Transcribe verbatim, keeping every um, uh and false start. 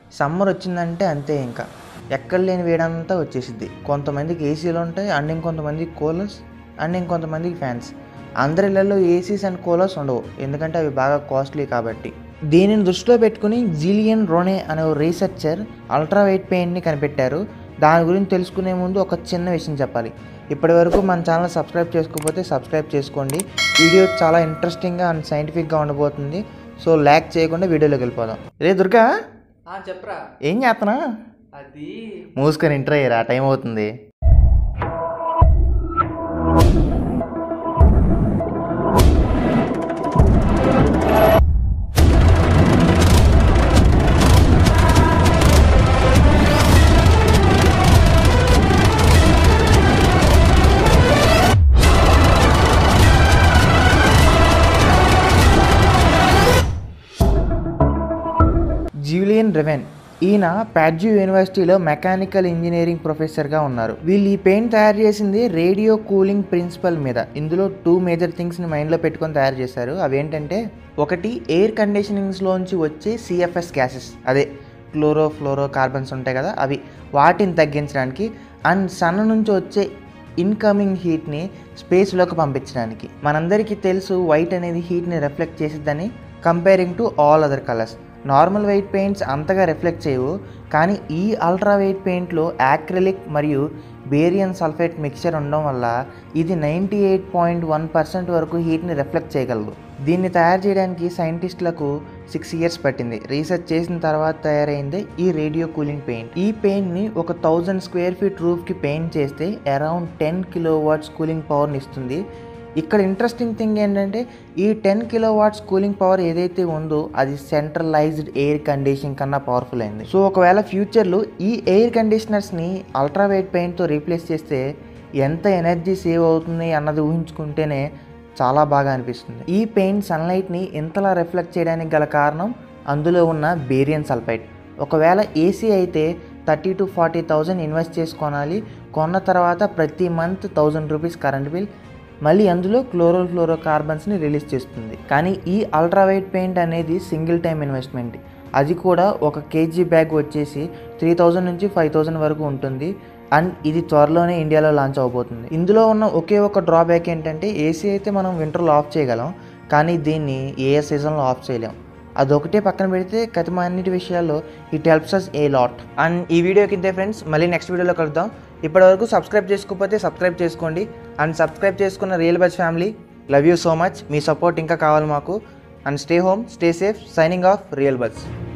Summer వచ్చిందంటే అంతే, ఇంకా ఎక్కడ లేని వేడంతా వచ్చేసిద్ది. కొంతమందికి ఏసీలు ఉంటాయి అండ్ ఇంకొంతమందికి కూలర్స్ అండ్ ఇంకొంతమందికి ఫ్యాన్స్. అందరి ఇళ్లలో ఏసీస్ అండ్ కూలర్స్ ఉండవు, ఎందుకంటే అవి బాగా కాస్ట్లీ కాబట్టి. దీనిని దృష్టిలో పెట్టుకుని జిలియన్ రోనే అనే రీసెర్చర్ అల్ట్రా వైట్ పెయింట్ని కనిపెట్టారు. దాని గురించి తెలుసుకునే ముందు ఒక చిన్న విషయం చెప్పాలి. ఇప్పటి వరకు మన ఛానల్ సబ్స్క్రైబ్ చేసుకోకపోతే సబ్స్క్రైబ్ చేసుకోండి. వీడియో చాలా ఇంట్రెస్టింగ్గా అండ్ సైంటిఫిక్గా ఉండబోతుంది. సో ల్యాక్ చేయకుండా వీడియోలోకి వెళ్ళిపోదాం. రే దుర్గా, చెప్పరా ఏం చేస్తున్నా? అది మూసుకొని ఇంటర్ అయ్యారా, టైం అవుతుంది. జిలియన్ రెవెన్ ఈయన ప్యాడ్యూ యూనివర్సిటీలో మెకానికల్ ఇంజనీరింగ్ ప్రొఫెసర్గా ఉన్నారు. వీళ్ళు ఈ పెయింట్ తయారు చేసింది రేడియో కూలింగ్ ప్రిన్సిపల్ మీద. ఇందులో టూ మేజర్ థింగ్స్ని మైండ్లో పెట్టుకొని తయారు చేశారు. అవేంటంటే, ఒకటి ఎయిర్ కండిషనింగ్స్లోంచి వచ్చే సిఎఫ్ఎస్ గ్యాసెస్, అదే క్లోరో ఫ్లోరో కార్బన్స్ ఉంటాయి కదా, అవి వాటిని తగ్గించడానికి, అండ్ సన్ నుంచి వచ్చే ఇన్కమింగ్ హీట్ని స్పేస్లోకి పంపించడానికి. మనందరికీ తెలుసు వైట్ అనేది హీట్ని రిఫ్లెక్ట్ చేసిద్దని, comparing to all other colours. Normal white paints అంతగా రిఫ్లెక్ట్ చేయవు, కానీ ఈ అల్ట్రా వైట్ పెయింట్లో యాక్రిలిక్ మరియు బేరియన్ సల్ఫేట్ మిక్చర్ ఉండడం వల్ల ఇది ninety eight point one percent వరకు హీట్ని రిఫ్లెక్ట్ చేయగలదు. దీన్ని తయారు చేయడానికి సైంటిస్టులకు సిక్స్ ఇయర్స్ పట్టింది. రీసెర్చ్ చేసిన తర్వాత తయారైందే ఈ రేడియో కూలింగ్ పెయింట్. ఈ పెయింట్ని ఒక థౌజండ్ స్క్వేర్ ఫీట్ రూఫ్కి పెయింట్ చేస్తే around ten kilowatts cooling పవర్ని ఇస్తుంది. ఇక్కడ ఇంట్రెస్టింగ్ థింగ్ ఏంటంటే, ఈ ten kilowatts cooling power ఏదైతే ఉందో అది సెంట్రలైజ్డ్ ఎయిర్ కండిషనింగ్ కన్నా పవర్ఫుల్ అయింది. సో ఒకవేళ ఫ్యూచర్లో ఈ ఎయిర్ కండిషనర్స్ని అల్ట్రా వైట్ పెయింట్తో రీప్లేస్ చేస్తే ఎంత ఎనర్జీ సేవ్ అవుతుంది అన్నది ఊహించుకుంటేనే చాలా బాగా అనిపిస్తుంది. ఈ పెయింట్ సన్లైట్ని ఇంతలా రిఫ్లెక్ట్ చేయడానికి గల కారణం అందులో ఉన్న బేరియన్ సల్ఫైడ్. ఒకవేళ ఏసీ అయితే thirty to forty thousand invest చేసి కొనాలి. కొన్న తర్వాత ప్రతి month thousand rupees current bill, మళ్ళీ అందులో క్లోరో ఫ్లోరో కార్బన్స్ని రిలీజ్ చేస్తుంది. కానీ ఈ అల్ట్రా వైట్ పెయింట్ అనేది సింగిల్ టైం ఇన్వెస్ట్మెంట్. అది కూడా ఒక కేజీ బ్యాగ్ వచ్చేసి త్రీ థౌజండ్ నుంచి ఫైవ్ థౌజండ్ వరకు ఉంటుంది. అండ్ ఇది త్వరలోనే ఇండియాలో లాంచ్ అవబోతుంది. ఇందులో ఉన్న ఒకే ఒక డ్రాబ్యాక్ ఏంటంటే, ఏసీ అయితే మనం వింటర్లో ఆఫ్ చేయగలం, కానీ దీన్ని ఏ సీజన్లో ఆఫ్ చేయలేం. అదొకటే పక్కన పెడితే కథమ అన్నిటి విషయాల్లో it helps us a lot. And ఈ వీడియోకి ఇంతే ఫ్రెండ్స్, మళ్ళీ నెక్స్ట్ వీడియోలో కలుద్దాం. ఇప్పటివరకు సబ్స్క్రైబ్ చేసుకోకపోతే సబ్స్క్రైబ్ చేసుకోండి. అండ్ సబ్స్క్రైబ్ చేసుకున్న real buzz family, love you so much. మీ సపోర్ట్ ఇంకా కావాలి మాకు. And stay home, stay safe. Signing off, real buzz.